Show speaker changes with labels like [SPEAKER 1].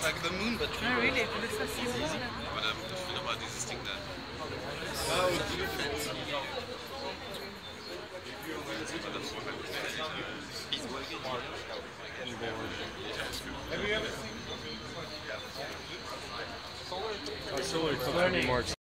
[SPEAKER 1] like the moon, but
[SPEAKER 2] Ah, really? It looks so simple.
[SPEAKER 3] Aber da, ich will nochmal dieses Ding da.
[SPEAKER 1] Have you ever seen
[SPEAKER 4] Solar took 3 marks.